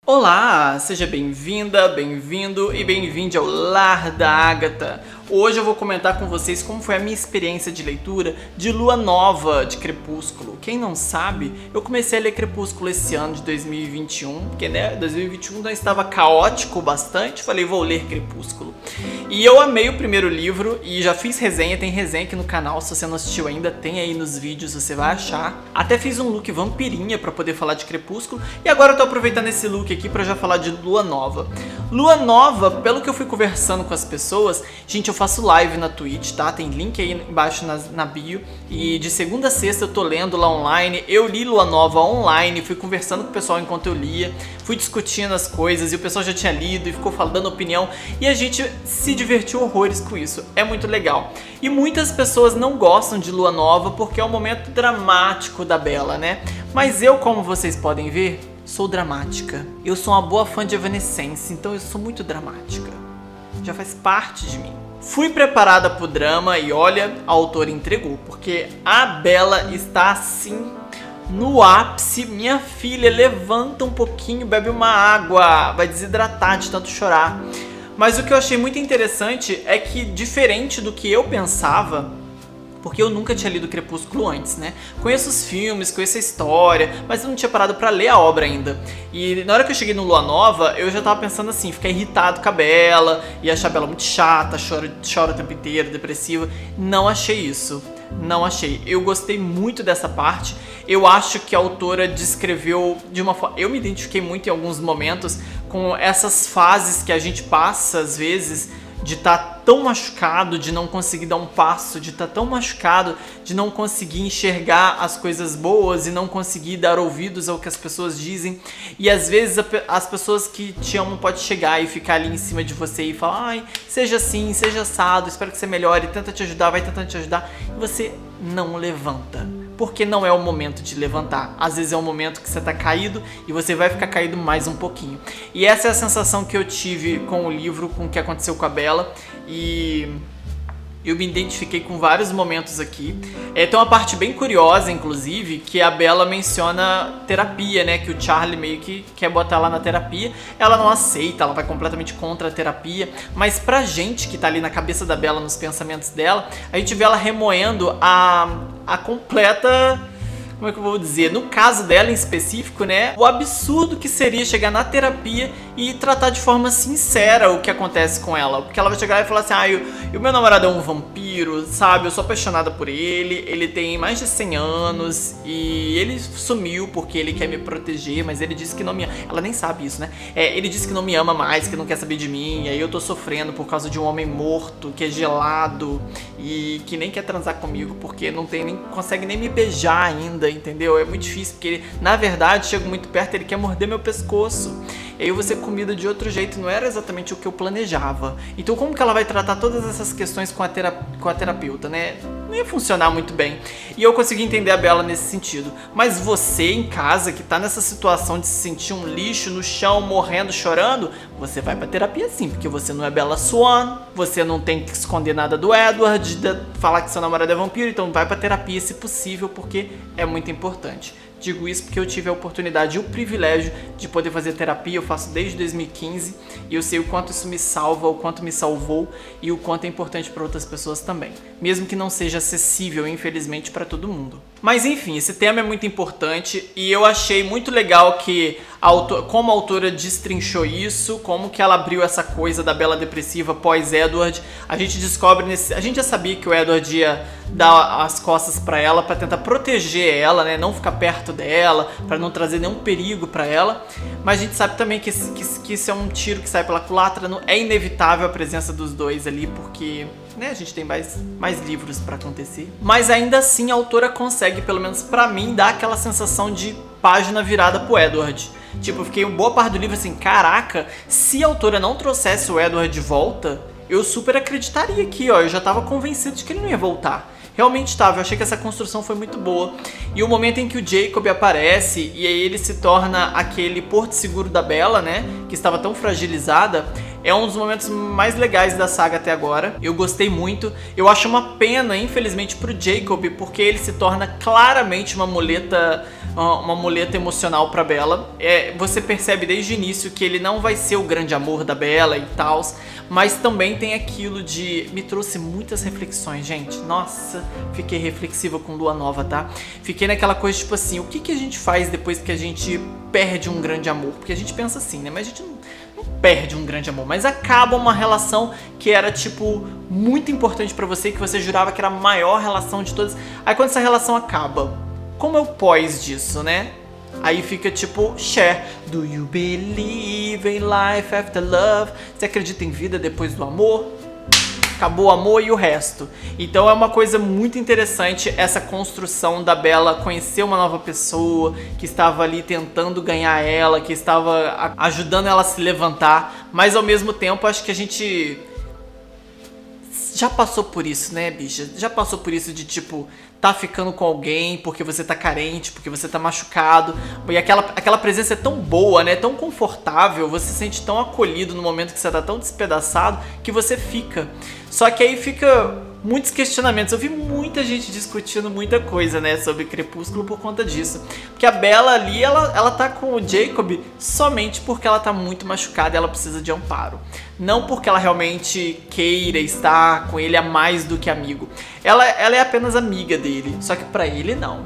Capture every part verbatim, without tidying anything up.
Olá, seja bem-vinda, bem-vindo e bem-vinde ao Lar da Agatha. Hoje eu vou comentar com vocês como foi a minha experiência de leitura de Lua Nova de Crepúsculo. Quem não sabe, eu comecei a ler Crepúsculo esse ano de dois mil e vinte e um, porque né, dois mil e vinte e um não estava caótico bastante, falei vou ler Crepúsculo. E eu amei o primeiro livro e já fiz resenha, tem resenha aqui no canal, se você não assistiu ainda, tem aí nos vídeos, você vai achar. Até fiz um look vampirinha pra poder falar de Crepúsculo e agora eu tô aproveitando esse look aqui pra já falar de Lua Nova. Lua Nova, pelo que eu fui conversando com as pessoas, gente, eu faço live na Twitch, tá? Tem link aí embaixo na, na bio. E de segunda a sexta eu tô lendo lá online. Eu li Lua Nova online, fui conversando com o pessoal enquanto eu lia, fui discutindo as coisas e o pessoal já tinha lido e ficou falando opinião. E a gente se divertiu horrores com isso. É muito legal. E muitas pessoas não gostam de Lua Nova porque é um momento dramático da Bella, né? Mas eu, como vocês podem ver, sou dramática. Eu sou uma boa fã de Evanescence, então eu sou muito dramática. Já faz parte de mim. Fui preparada pro drama e olha, a autora entregou, porque a Bella está assim no ápice. Minha filha, levanta um pouquinho, bebe uma água, vai desidratar de tanto chorar. Mas o que eu achei muito interessante é que, diferente do que eu pensava, porque eu nunca tinha lido Crepúsculo antes, né? Conheço os filmes, conheço a história, mas eu não tinha parado pra ler a obra ainda. E na hora que eu cheguei no Lua Nova, eu já tava pensando assim, ficar irritado com a Bella, ia achar a Bella muito chata, chora, chora o tempo inteiro, depressiva. Não achei isso. Não achei. Eu gostei muito dessa parte. Eu acho que a autora descreveu de uma forma... Eu me identifiquei muito em alguns momentos com essas fases que a gente passa, às vezes, de estar tão machucado, de não conseguir dar um passo, de estar tão machucado, de não conseguir enxergar as coisas boas e não conseguir dar ouvidos ao que as pessoas dizem. E às vezes as pessoas que te amam podem chegar e ficar ali em cima de você e falar: ai, seja assim, seja assado, espero que você melhore, tenta te ajudar, vai tentando te ajudar. E você não levanta. Porque não é o momento de levantar. Às vezes é um momento que você tá caído e você vai ficar caído mais um pouquinho. E essa é a sensação que eu tive com o livro, com o que aconteceu com a Bella. E eu me identifiquei com vários momentos aqui. É, tem uma parte bem curiosa, inclusive, que a Bella menciona terapia, né? Que o Charlie meio que quer botar ela na terapia. Ela não aceita, ela vai completamente contra a terapia. Mas pra gente que tá ali na cabeça da Bella, nos pensamentos dela, a gente vê ela remoendo a, a completa... Como é que eu vou dizer? No caso dela em específico, né? O absurdo que seria chegar na terapia e tratar de forma sincera o que acontece com ela. Porque ela vai chegar e falar assim: ah, o meu namorado é um vampiro, sabe? Eu sou apaixonada por ele, ele tem mais de cem anos e ele sumiu porque ele quer me proteger, mas ele disse que não me ama. Ela nem sabe isso, né? É, ele disse que não me ama mais, que não quer saber de mim, e aí eu tô sofrendo por causa de um homem morto, que é gelado e que nem quer transar comigo porque não tem nem, consegue nem me beijar ainda. Entendeu? É muito difícil, porque ele, na verdade, chega muito perto, ele quer morder meu pescoço. E aí eu vou ser comida de outro jeito, não era exatamente o que eu planejava. Então como que ela vai tratar todas essas questões com a, terap com a terapeuta, né? Não ia funcionar muito bem. E eu consegui entender a Bella nesse sentido. Mas você em casa, que tá nessa situação de se sentir um lixo no chão, morrendo, chorando, você vai pra terapia sim, porque você não é Bella Swan, você não tem que esconder nada do Edward, de falar que seu namorado é vampiro, então vai pra terapia se possível, porque é muito importante. Digo isso porque eu tive a oportunidade e o privilégio de poder fazer terapia. Eu faço desde dois mil e quinze e eu sei o quanto isso me salva, o quanto me salvou e o quanto é importante para outras pessoas também. Mesmo que não seja acessível, infelizmente, para todo mundo. Mas enfim, esse tema é muito importante e eu achei muito legal que a autora, como a autora destrinchou isso, como que ela abriu essa coisa da Bella depressiva pós-Edward. A gente descobre nesse... A gente já sabia que o Edward ia dar as costas pra ela, pra tentar proteger ela, né? Não ficar perto dela, pra não trazer nenhum perigo pra ela. Mas a gente sabe também que, esse, que, que isso é um tiro que sai pela culatra. Não, é inevitável a presença dos dois ali, porque... né, a gente tem mais, mais livros pra acontecer. Mas ainda assim a autora consegue, pelo menos pra mim, dar aquela sensação de página virada pro Edward. Tipo, eu fiquei uma boa parte do livro assim, caraca, se a autora não trouxesse o Edward de volta, eu super acreditaria aqui, ó. Eu já tava convencido de que ele não ia voltar. Realmente estava, eu achei que essa construção foi muito boa. E o momento em que o Jacob aparece e aí ele se torna aquele porto seguro da Bella, né, que estava tão fragilizada, É um dos momentos mais legais da saga até agora. Eu gostei muito. Eu acho uma pena, infelizmente, pro Jacob, porque ele se torna claramente uma muleta, uma muleta emocional pra Bella. É, você percebe desde o início que ele não vai ser o grande amor da Bella e tal, mas também tem aquilo de... Me trouxe muitas reflexões, gente. Nossa, fiquei reflexiva com Lua Nova, tá? Fiquei naquela coisa tipo assim, o que, que a gente faz depois que a gente perde um grande amor? Porque a gente pensa assim, né? Mas a gente não... não perde um grande amor, mas acaba uma relação que era, tipo, muito importante pra você, que você jurava que era a maior relação de todas. Aí quando essa relação acaba, como é o pós disso, né? Aí fica tipo, share. Do you believe in life after love? Você acredita em vida depois do amor? Acabou o amor e o resto. Então é uma coisa muito interessante essa construção da Bella conhecer uma nova pessoa que estava ali tentando ganhar ela, que estava ajudando ela a se levantar, mas ao mesmo tempo acho que a gente já passou por isso, né, bicha? Já passou por isso de, tipo, tá ficando com alguém porque você tá carente, porque você tá machucado. E aquela, aquela presença é tão boa, né? Tão confortável, você se sente tão acolhido no momento que você tá tão despedaçado que você fica. Só que aí fica muitos questionamentos. Eu vi muita gente discutindo muita coisa, né, sobre Crepúsculo por conta disso. Porque a Bella ali, ela, ela tá com o Jacob somente porque ela tá muito machucada e ela precisa de amparo. Não porque ela realmente queira estar com ele a mais do que amigo. Ela, ela é apenas amiga dele, só que pra ele não.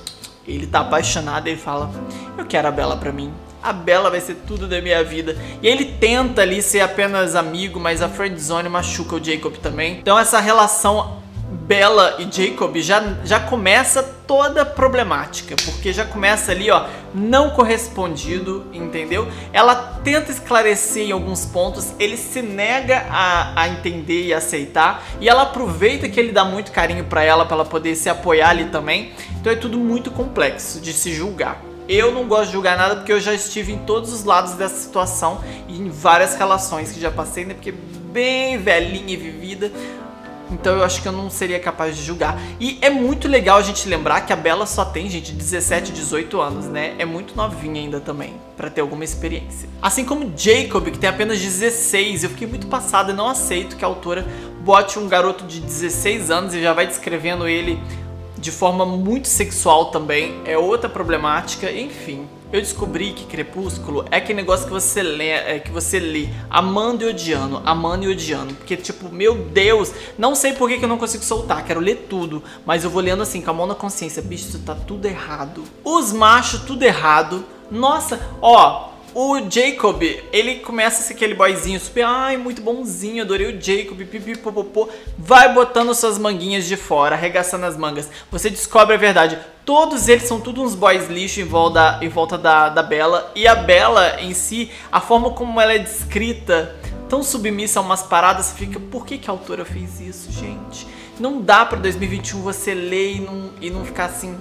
Ele tá apaixonado e ele fala, eu quero a Bella pra mim. A Bella vai ser tudo da minha vida. E ele tenta ali ser apenas amigo, mas a friendzone machuca o Jacob também. Então essa relação Bella e Jacob já, já começa toda problemática, porque já começa ali, ó, não correspondido, entendeu? Ela tenta esclarecer em alguns pontos, ele se nega a, a entender e aceitar, e ela aproveita que ele dá muito carinho pra ela, pra ela poder se apoiar ali também. Então é tudo muito complexo de se julgar. Eu não gosto de julgar nada porque eu já estive em todos os lados dessa situação e em várias relações que já passei, né? Porque bem velhinha e vivida, então eu acho que eu não seria capaz de julgar. E é muito legal a gente lembrar que a Bella só tem, gente, dezessete, dezoito anos, né? É muito novinha ainda também, pra ter alguma experiência. Assim como Jacob, que tem apenas dezesseis. Eu fiquei muito passada e não aceito que a autora bote um garoto de dezesseis anos e já vai descrevendo ele de forma muito sexual também, é outra problemática, enfim. Eu descobri que Crepúsculo é aquele negócio que você lê, é, que você lê amando e odiando, amando e odiando. Porque, tipo, meu Deus, não sei por que, que eu não consigo soltar, quero ler tudo, mas eu vou lendo assim, com a mão na consciência, bicho, isso tá tudo errado. Os machos, tudo errado. Nossa, ó... O Jacob, ele começa a ser aquele boyzinho super, ai, muito bonzinho, adorei o Jacob, pipipopopô, vai botando suas manguinhas de fora, arregaçando as mangas. Você descobre a verdade, todos eles são tudo uns boys lixo em volta, em volta da, da Bella, e a Bella em si, a forma como ela é descrita, tão submissa a umas paradas, você fica, por que que a autora fez isso, gente? Não dá pra dois mil e vinte e um você ler e não, e não ficar assim...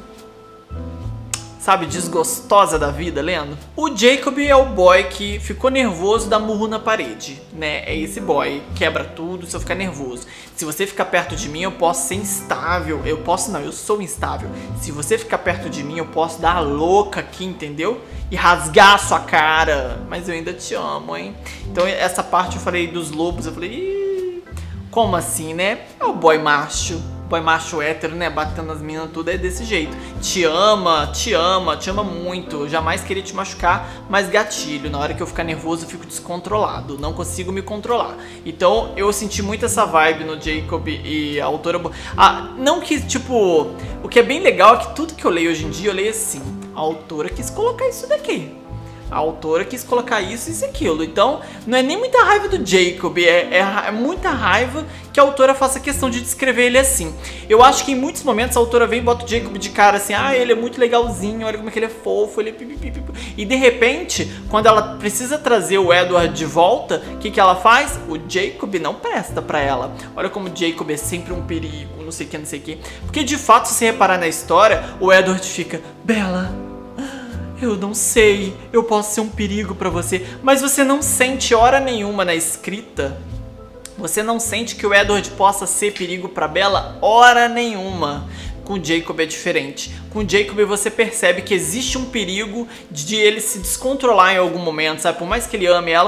sabe, desgostosa da vida lendo. O Jacob é o boy que ficou nervoso, dá murro na parede, né? É esse boy, quebra tudo se eu ficar nervoso. Se você ficar perto de mim, eu posso ser instável. Eu posso não, eu sou instável. Se você ficar perto de mim, eu posso dar a louca aqui, entendeu? E rasgar a sua cara. Mas eu ainda te amo, hein? Então essa parte eu falei dos lobos, eu falei... Ih, como assim, né? É o boy macho. Boy macho hétero, né, batendo nas meninas tudo, é desse jeito. Te ama, te ama, te ama muito. Eu jamais queria te machucar, mas gatilho. Na hora que eu ficar nervoso, eu fico descontrolado. Não consigo me controlar. Então, eu senti muito essa vibe no Jacob e a autora... Ah, não que, tipo... O que é bem legal é que tudo que eu leio hoje em dia, eu leio assim. A autora quis colocar isso daqui. A autora quis colocar isso e isso e aquilo. Então, não é nem muita raiva do Jacob, é, é, é muita raiva que a autora faça questão de descrever ele assim. Eu acho que em muitos momentos a autora vem e bota o Jacob de cara assim, ah, ele é muito legalzinho, olha como é que ele é fofo, ele é pipipipi. E de repente, quando ela precisa trazer o Edward de volta, o que, que ela faz? O Jacob não presta pra ela. Olha como o Jacob é sempre um perigo, não sei o que, não sei o que. Porque de fato, se você reparar na história, o Edward fica, Bella... eu não sei, eu posso ser um perigo pra você, mas você não sente hora nenhuma na escrita, você não sente que o Edward possa ser perigo pra Bella hora nenhuma. Com o Jacob é diferente. Com o Jacob você percebe que existe um perigo de ele se descontrolar em algum momento, sabe? Por mais que ele ame ela,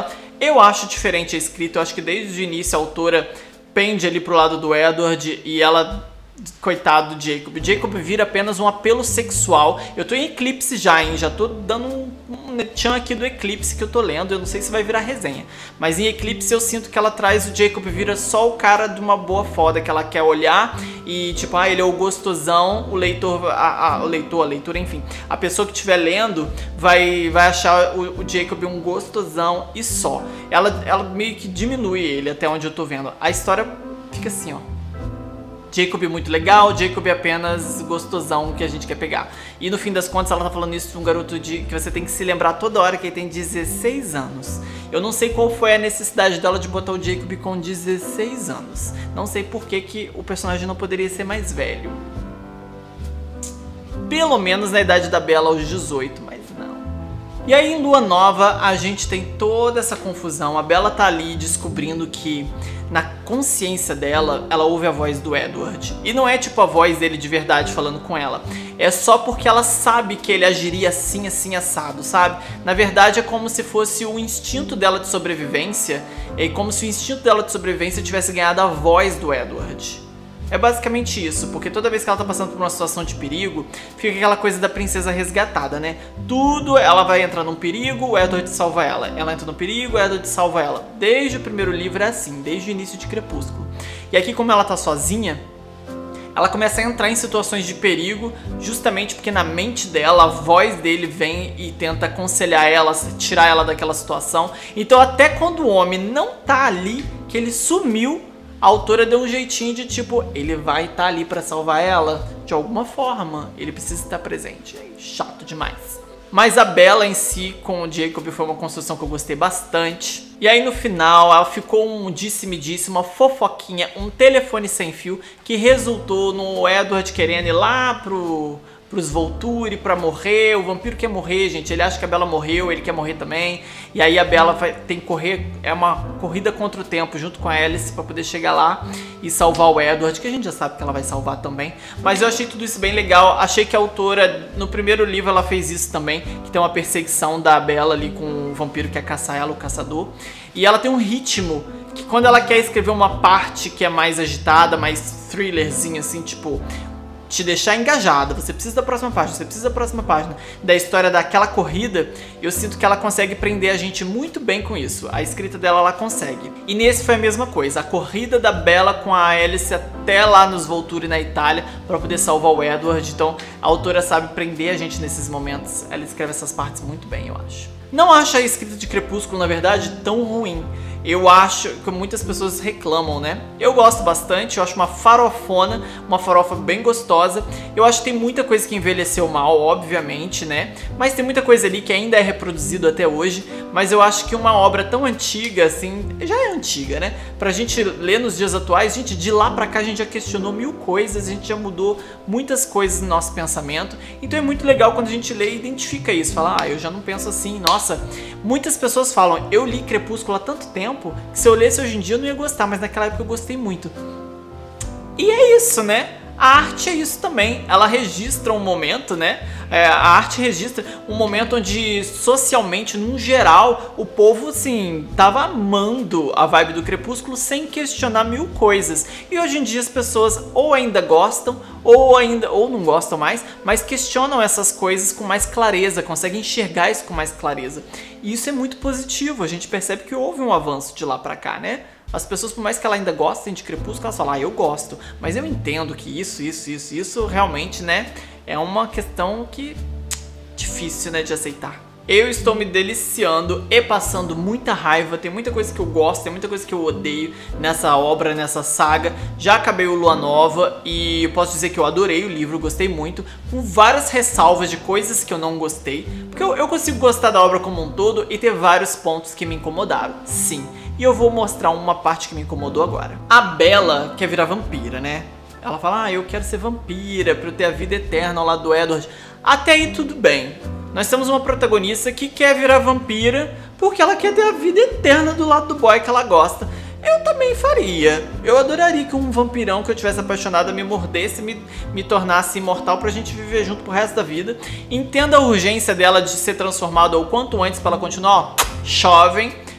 Eu acho diferente a escrita, eu acho que desde o início a autora pende ali pro lado do Edward e ela... Coitado do Jacob. Jacob vira apenas um apelo sexual. Eu tô em Eclipse já, hein? Já tô dando um, um tchan aqui do Eclipse que eu tô lendo. Eu não sei se vai virar resenha. Mas em Eclipse eu sinto que ela traz o Jacob, vira só o cara de uma boa foda, que ela quer olhar e tipo, ah, ele é o gostosão, o leitor, a, a, o leitor, a leitura, enfim. A pessoa que estiver lendo vai, vai achar o, o Jacob um gostosão e só. Ela, ela meio que diminui ele até onde eu tô vendo. A história fica assim, ó. Jacob é muito legal, Jacob é apenas gostosão que a gente quer pegar. E no fim das contas ela tá falando isso de um garoto de, que você tem que se lembrar toda hora que ele tem dezesseis anos. Eu não sei qual foi a necessidade dela de botar o Jacob com dezesseis anos. Não sei por que, que o personagem não poderia ser mais velho. Pelo menos na idade da Bella aos dezoito, mas não. E aí em Lua Nova a gente tem toda essa confusão. A Bella tá ali descobrindo que na consciência dela, ela ouve a voz do Edward. E não é tipo a voz dele de verdade falando com ela. É só porque ela sabe que ele agiria assim, assim, assado, sabe? Na verdade é como se fosse o instinto dela de sobrevivência. É como se o instinto dela de sobrevivência tivesse ganhado a voz do Edward. É basicamente isso, porque toda vez que ela tá passando por uma situação de perigo, fica aquela coisa da princesa resgatada, né? Tudo, ela vai entrar num perigo, o Edward salva ela. Ela entra no perigo, o Edward salva ela. Desde o primeiro livro é assim, desde o início de Crepúsculo. E aqui, como ela tá sozinha, ela começa a entrar em situações de perigo, justamente porque na mente dela, a voz dele vem e tenta aconselhar ela, tirar ela daquela situação. Então até quando o homem não tá ali, que ele sumiu, a autora deu um jeitinho de tipo, ele vai estar ali pra salvar ela de alguma forma, ele precisa estar presente. É chato demais. Mas a Bella em si com o Jacob foi uma construção que eu gostei bastante. E aí no final ela ficou um disse-me-disse, uma fofoquinha, um telefone sem fio que resultou no Edward querendo ir lá pro... pros Volturi pra morrer. O vampiro quer morrer, gente. Ele acha que a Bella morreu, ele quer morrer também. E aí a Bella vai, tem que correr, é uma corrida contra o tempo junto com a Alice pra poder chegar lá e salvar o Edward, que a gente já sabe que ela vai salvar também. Mas eu achei tudo isso bem legal. Achei que a autora, no primeiro livro ela fez isso também, que tem uma perseguição da Bella ali com o vampiro que quer caçar ela, o caçador. E ela tem um ritmo que quando ela quer escrever uma parte que é mais agitada, mais thrillerzinho assim, tipo... te deixar engajada, você precisa da próxima página, você precisa da próxima página da história daquela corrida, eu sinto que ela consegue prender a gente muito bem com isso. A escrita dela, ela consegue. E nesse foi a mesma coisa, a corrida da Bella com a Alice até lá nos Volturi na Itália para poder salvar o Edward. Então a autora sabe prender a gente nesses momentos, ela escreve essas partes muito bem, eu acho. Não acho a escrita de Crepúsculo, na verdade, tão ruim. Eu acho que muitas pessoas reclamam, né? Eu gosto bastante, eu acho uma farofona, uma farofa bem gostosa. Eu acho que tem muita coisa que envelheceu mal, obviamente, né? Mas tem muita coisa ali que ainda é reproduzido até hoje. Mas eu acho que uma obra tão antiga, assim, já é antiga, né? Pra gente ler nos dias atuais, gente, de lá pra cá a gente já questionou mil coisas, a gente já mudou muitas coisas no nosso pensamento. Então é muito legal quando a gente lê e identifica isso. Fala, ah, eu já não penso assim, nossa. Muitas pessoas falam, eu li Crepúsculo há tanto tempo que se eu lesse hoje em dia eu não ia gostar, mas naquela época eu gostei muito. E é isso, né? A arte é isso também, ela registra um momento, né? É, a arte registra um momento onde socialmente, num geral, o povo, assim, tava amando a vibe do Crepúsculo sem questionar mil coisas. E hoje em dia as pessoas ou ainda gostam, ou ainda ou não gostam mais, mas questionam essas coisas com mais clareza, conseguem enxergar isso com mais clareza. E isso é muito positivo, a gente percebe que houve um avanço de lá pra cá, né? As pessoas, por mais que ela ainda gostem de Crepúsculo, elas falam, ah, eu gosto, mas eu entendo que isso, isso, isso, isso realmente, né, é uma questão que difícil, né, de aceitar. Eu estou me deliciando e passando muita raiva, tem muita coisa que eu gosto, tem muita coisa que eu odeio nessa obra, nessa saga. Já acabei o Lua Nova e eu posso dizer que eu adorei o livro, gostei muito, com várias ressalvas de coisas que eu não gostei, porque eu, eu consigo gostar da obra como um todo e ter vários pontos que me incomodaram, sim. E eu vou mostrar uma parte que me incomodou agora. A Bella quer virar vampira, né? Ela fala, ah, eu quero ser vampira pra eu ter a vida eterna ao lado do Edward. Até aí tudo bem. Nós temos uma protagonista que quer virar vampira porque ela quer ter a vida eterna do lado do boy que ela gosta. Eu também faria. Eu adoraria que um vampirão que eu tivesse apaixonado me mordesse e me, me tornasse imortal pra gente viver junto pro resto da vida. Entenda a urgência dela de ser transformada o quanto antes pra ela continuar, ó, jovem,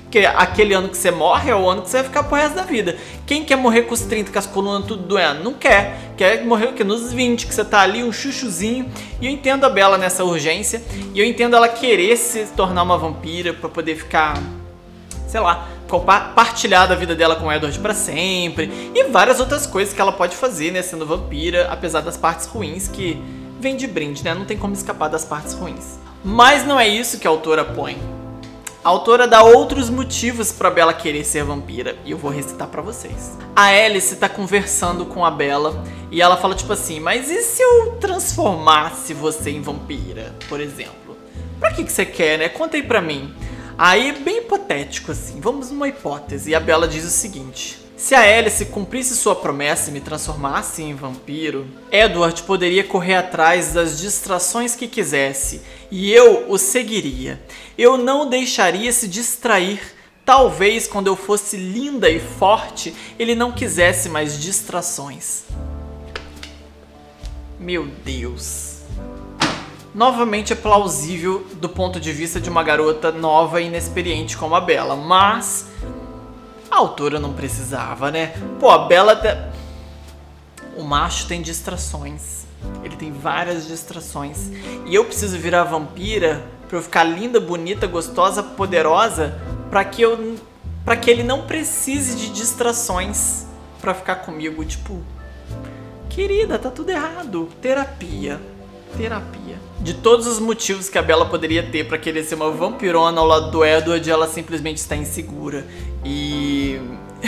Porque aquele ano que você morre é o ano que você vai ficar pro resto da vida. Quem quer morrer com os trinta, com as colunas tudo doendo? Não quer. Quer morrer o quê? Nos vinte, que você tá ali, um chuchuzinho. E eu entendo a Bella nessa urgência. E eu entendo ela querer se tornar uma vampira pra poder ficar, sei lá, compartilhar da vida dela com o Edward pra sempre. E várias outras coisas que ela pode fazer, né, sendo vampira. Apesar das partes ruins que vem de brinde, né? Não tem como escapar das partes ruins. Mas não é isso que a autora põe. A autora dá outros motivos pra Bella querer ser vampira, e eu vou recitar pra vocês. A Alice tá conversando com a Bella, e ela fala tipo assim, mas e se eu transformasse você em vampira, por exemplo? Pra que que você quer, né? Conta aí pra mim. Aí, bem hipotético assim, vamos numa hipótese, e a Bella diz o seguinte: se a Alice cumprisse sua promessa e me transformasse em vampiro, Edward poderia correr atrás das distrações que quisesse, e eu o seguiria. Eu não o deixaria se distrair. Talvez quando eu fosse linda e forte, ele não quisesse mais distrações. Meu Deus. Novamente é plausível do ponto de vista de uma garota nova e inexperiente como a Bella, mas a autora não precisava, né? Pô, a Bella... O macho tem distrações. Ele tem várias distrações. E eu preciso virar vampira pra eu ficar linda, bonita, gostosa, poderosa, pra que eu... pra que ele não precise de distrações pra ficar comigo. Tipo... Querida, tá tudo errado. Terapia. Terapia. De todos os motivos que a Bella poderia ter pra querer ser uma vampirona ao lado do Edward, ela simplesmente está insegura. E...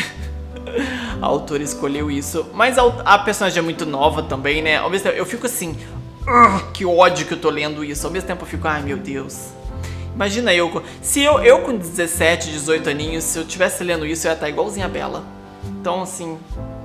a autora escolheu isso. Mas a, a personagem é muito nova também, né? Ao mesmo tempo, eu fico assim... Uh, que ódio que eu tô lendo isso. Ao mesmo tempo eu fico... Ai, meu Deus. Imagina eu... Se eu, eu com dezessete, dezoito aninhos, se eu tivesse lendo isso, eu ia estar igualzinha a Bella. Então, assim...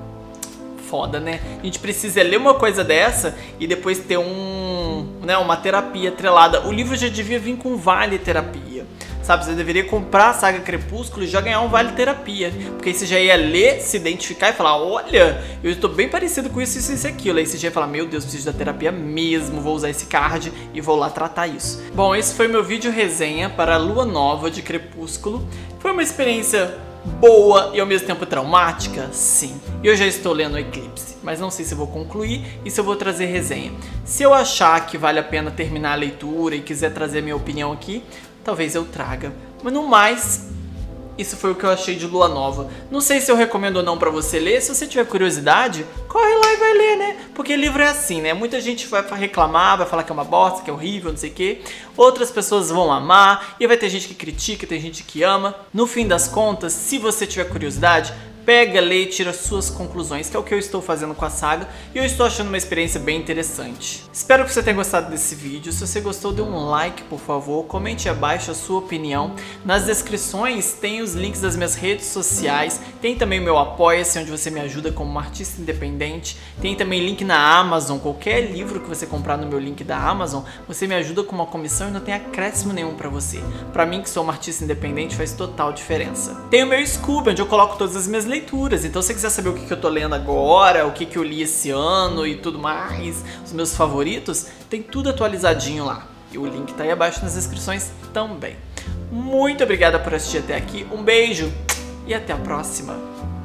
Foda, né? A gente precisa ler uma coisa dessa e depois ter um, né, uma terapia atrelada. O livro já devia vir com vale terapia, sabe? Você deveria comprar a saga Crepúsculo e já ganhar um vale terapia, porque aí você já ia ler, se identificar e falar, olha, eu estou bem parecido com isso, isso, isso e aquilo. Aí você já ia falar, meu Deus, preciso da terapia mesmo, vou usar esse card e vou lá tratar isso. Bom, esse foi meu vídeo resenha para a Lua Nova de Crepúsculo. Foi uma experiência boa e ao mesmo tempo traumática? Sim. E eu já estou lendo Eclipse, mas não sei se vou concluir e se eu vou trazer resenha. Se eu achar que vale a pena terminar a leitura e quiser trazer minha opinião aqui, talvez eu traga. Mas no mais, isso foi o que eu achei de Lua Nova. Não sei se eu recomendo ou não pra você ler. Se você tiver curiosidade, corre lá e vai ler, né? Porque livro é assim, né? Muita gente vai reclamar, vai falar que é uma bosta, que é horrível, não sei o quê. Outras pessoas vão amar, e vai ter gente que critica, tem gente que ama. No fim das contas, se você tiver curiosidade, pega, lê e tira suas conclusões, que é o que eu estou fazendo com a saga, e eu estou achando uma experiência bem interessante. Espero que você tenha gostado desse vídeo. Se você gostou, dê um like, por favor, comente abaixo a sua opinião. Nas descrições tem os links das minhas redes sociais, tem também o meu Apoia-se, onde você me ajuda como uma artista independente, tem também link na Amazon. Qualquer livro que você comprar no meu link da Amazon, você me ajuda com uma comissão e não tem acréscimo nenhum pra você. Pra mim, que sou uma artista independente, faz total diferença. Tem o meu Scooby, onde eu coloco todas as minhas leituras, então se você quiser saber o que eu tô lendo agora, o que eu li esse ano e tudo mais, os meus favoritos, tem tudo atualizadinho lá. E o link tá aí abaixo nas descrições também. Muito obrigada por assistir até aqui, um beijo e até a próxima!